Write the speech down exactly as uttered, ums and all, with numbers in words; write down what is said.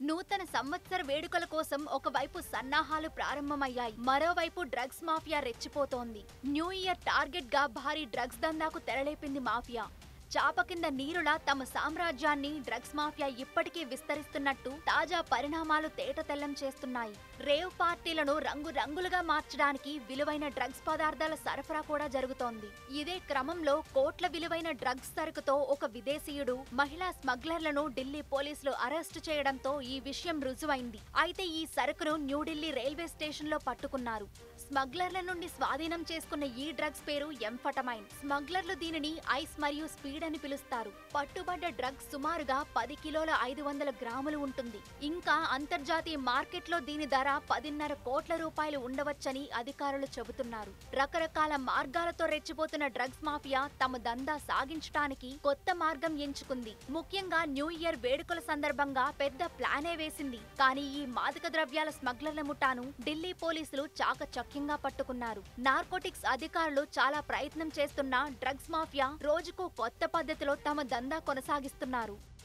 నూతన సంవత్సర వేడుకల కోసం ఒకవైపు సన్నాహాలు ప్రారంభమయ్యాయి. మరోవైపు డ్రగ్స్ మాఫియా రెచ్చిపోతోంది. న్యూ ఇయర్ టార్గెట్ గా భారీ డ్రగ్స్ దందాకు తెరలేపింది మాఫియా. చాప కింద నీరులా తమ సామ్రాజ్యాన్ని డ్రగ్స్ మాఫియా ఇప్పటికీ విస్తరిస్తున్నట్టు తాజా పరిణామాలు తేటతెల్లం చేస్తున్నాయి. రేవ్ పార్టీలను రంగు రంగులుగా మార్చడానికి విలువైన డ్రగ్స్ పదార్థాల సరఫరా కూడా జరుగుతోంది. ఇదే క్రమంలో కోట్ల విలువైన డ్రగ్స్ సరుకుతో ఒక విదేశీయుడు మహిళా స్మగ్లర్లను ఢిల్లీ పోలీసులు అరెస్టు చేయడంతో ఈ విషయం రుజువైంది. అయితే ఈ సరుకును న్యూఢిల్లీ రైల్వే స్టేషన్ లో పట్టుకున్నారు. స్మగ్లర్ల నుండి స్వాధీనం చేసుకున్న ఈ డ్రగ్స్ పేరు ఎంఫటమైన్. స్మగ్లర్లు దీనిని ఐస్ మరియు స్పీడ్ అని పిలుస్తారు. పట్టుబడ్డ డ్రగ్స్ సుమారుగా పది కిలోల ఐదు వందల గ్రాములు ఉంటుంది. ఇంకా అంతర్జాతీయ మార్కెట్లో దీని ధర పదిన్నర కోట్ల రూపాయలు ఉండవచ్చని అధికారులు చెబుతున్నారు. రకరకాల మార్గాలతో రెచ్చిపోతున్న డ్రగ్స్ మాఫియా తమ దందా సాగించడానికి కొత్త మార్గం ఎంచుకుంది. ముఖ్యంగా న్యూ ఇయర్ వేడుకల సందర్భంగా పెద్ద ప్లానే వేసింది. కానీ ఈ మాదక ద్రవ్యాల స్మగ్లర్ల ముఠాను ఢిల్లీ పోలీసులు చాకచక్యంగా పట్టుకున్నారు. నార్కోటిక్స్ అధికారులు చాలా ప్రయత్నం చేస్తున్నా డ్రగ్స్ మాఫియా రోజుకు కొత్త పద్ధతిలో తమ దందా కొనసాగిస్తున్నారు.